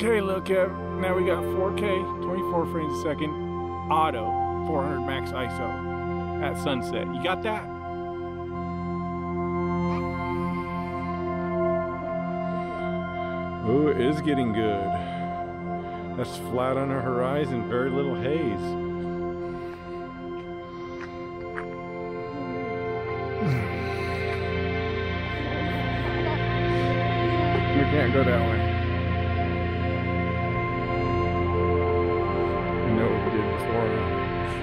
Okay, look at now we got 4K, 24 frames a second, auto, 400 max ISO at sunset. You got that? Oh, it is getting good. That's flat on the horizon, very little haze. We can't go that way. I know what we did before.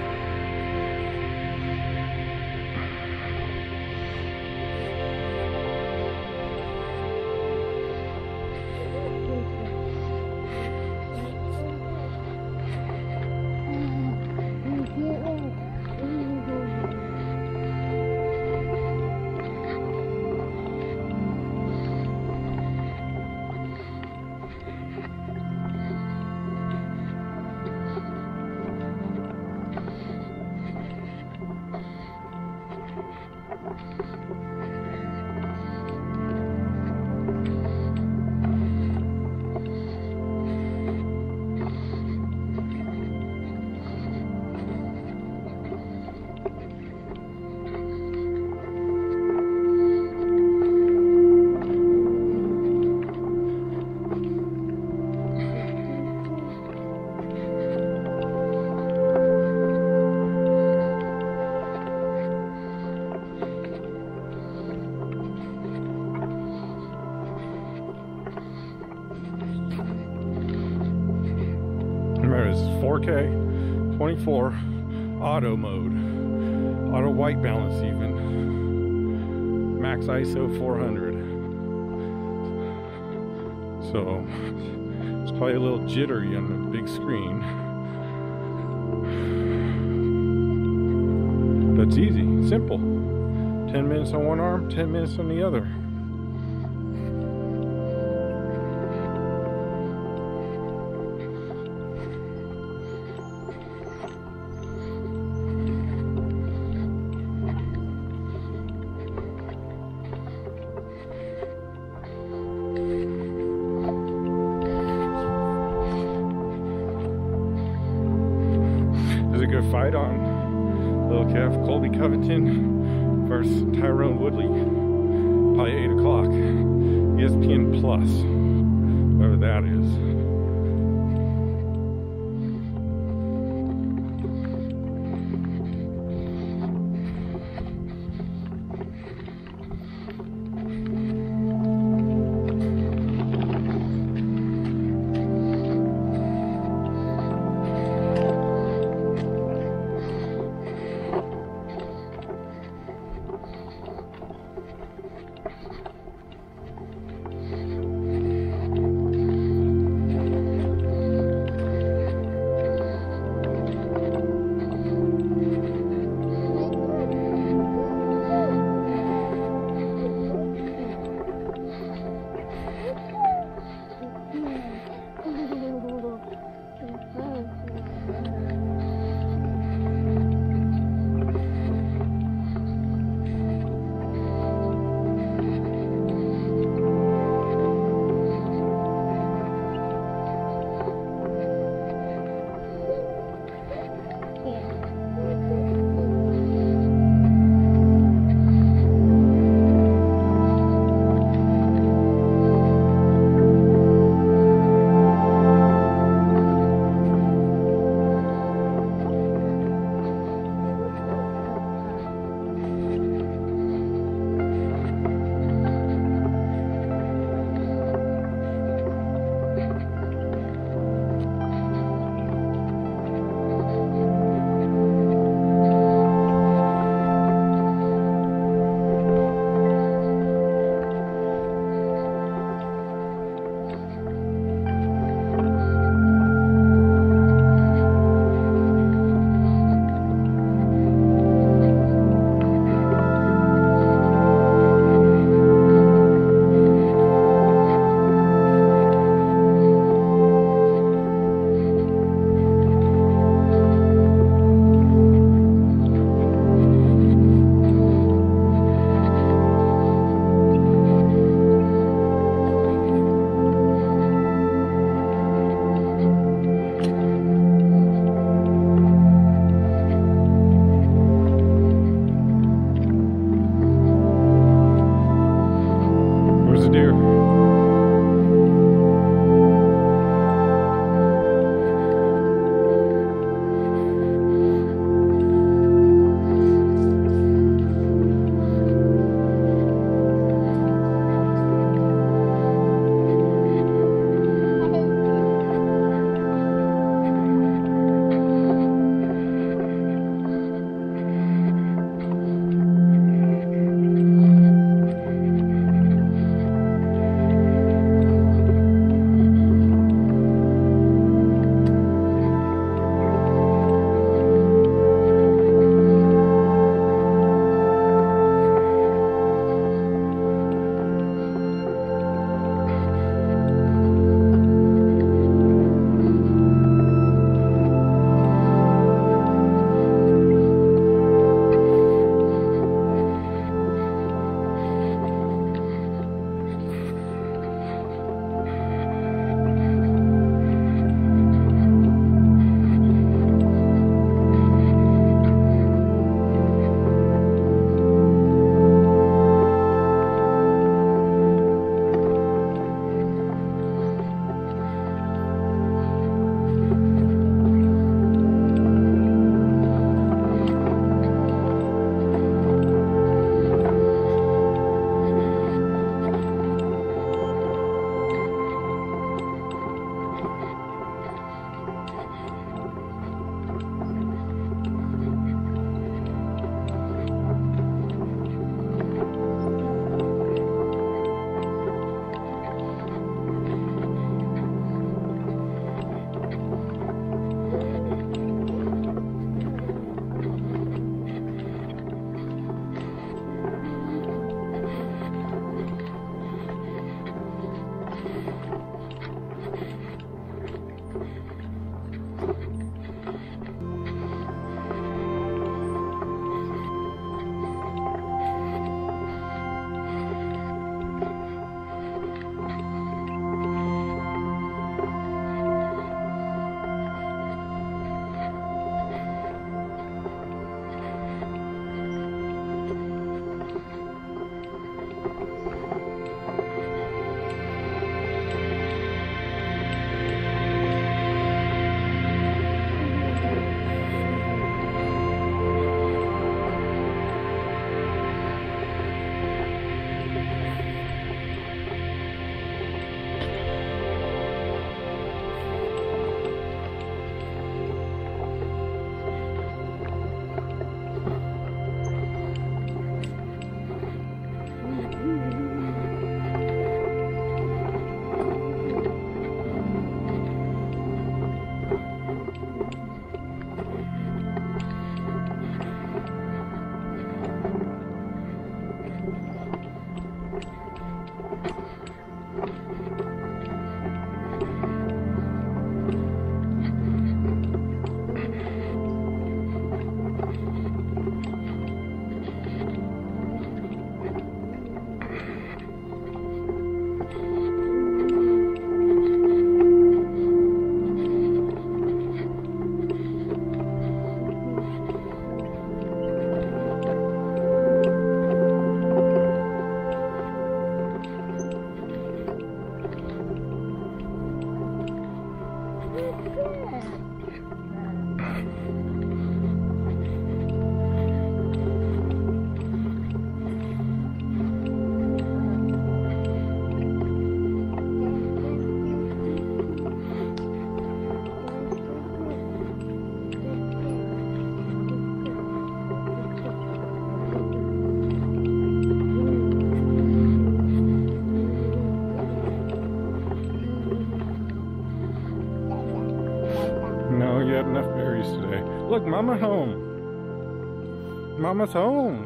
Remember, this is 4K, 24, auto mode, auto white balance even, max ISO 400. So it's probably a little jittery on the big screen. But it's easy, simple. 10 minutes on one arm, 10 minutes on the other. There's a good fight on little calf Colby Covington versus Tyrone Woodley, probably 8 o'clock, ESPN Plus, whatever that is. No, you had enough berries today. Look, Mama's home. Mama's home.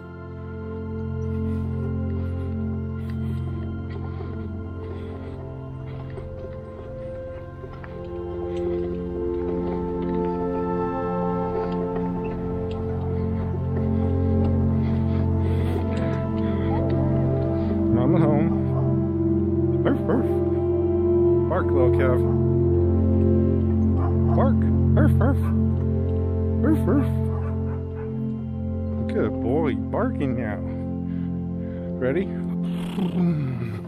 Mama's home. Arf, arf. Bark, little calf. Bark. Arf, arf. Arf, arf. Good boy, barking now. Ready?